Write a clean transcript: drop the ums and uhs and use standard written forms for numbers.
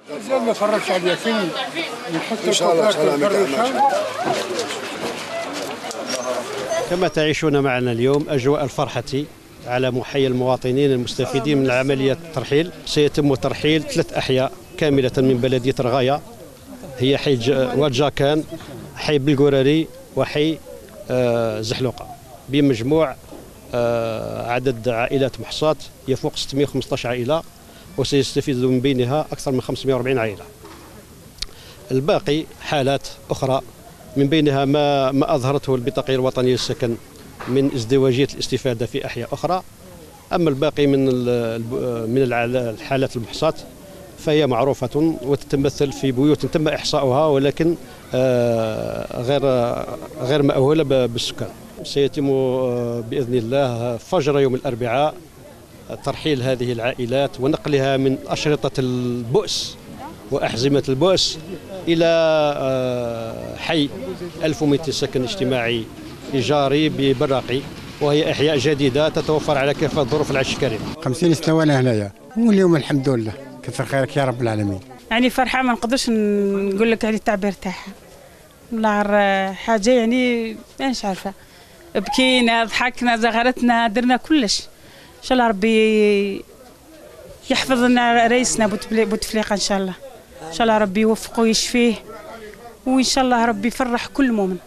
زين ما فرجش عليها فين نحط ان شاء الله. كما تعيشون معنا اليوم أجواء الفرحة على محيي المواطنين المستفيدين من عملية الترحيل. سيتم ترحيل 3 أحياء كاملة من بلدية رغاية، هي حي واد جاكان، حي بالقراري، وحي زحلوقة، بمجموع عدد عائلات محصاة يفوق 615 عائلة، وسيستفيد من بينها أكثر من 540 عائلة. الباقي حالات أخرى من بينها ما أظهرته البطاقة الوطنية للسكن من ازدواجية الاستفادة في أحياء أخرى. أما الباقي من الحالات المحصاة فهي معروفة وتتمثل في بيوت تم إحصاؤها ولكن غير مأهولة بالسكان. سيتم بإذن الله فجر يوم الأربعاء ترحيل هذه العائلات ونقلها من أشرطة البؤس وأحزمة البؤس إلى حي 1200 سكن اجتماعي إيجاري ببراقي، وهي أحياء جديدة تتوفر على كافة ظروف العيش الكريم. 50 سنة وأنا هنايا، واليوم الحمد لله كثر خيرك يا رب العالمين. يعني فرحة ما نقدرش نقول لك يعني التعبير تاعها، والله حاجة يعني مانيش عارفة، بكينا ضحكنا زغرتنا درنا كلش. إن شاء الله ربي يحفظ لنا رئيسنا بوتفليقة إن شاء الله. إن شاء الله ربي يوفقه ويشفيه، وإن شاء الله ربي يفرح كل مؤمن.